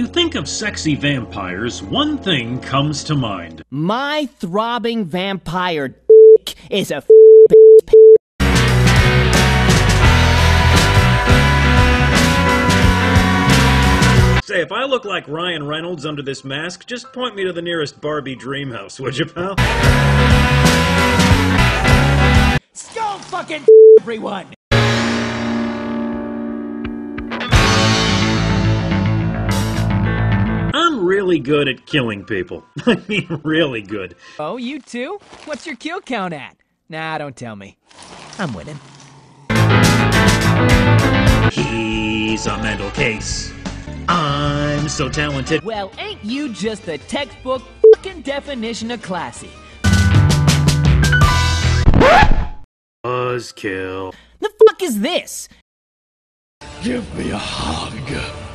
you think of sexy vampires, one thing comes to mind. My throbbing vampire is a Say, if I look like Ryan Reynolds under this mask, just point me to the nearest Barbie dream house, would you, pal? Skull fucking everyone! I'm really good at killing people. I mean, really good. Oh, you too? What's your kill count at? Nah, don't tell me. I'm winning. He's a mental case. I'm so talented. Well, ain't you just the textbook fucking definition of classy? Buzzkill. The fuck is this? Give me a hug.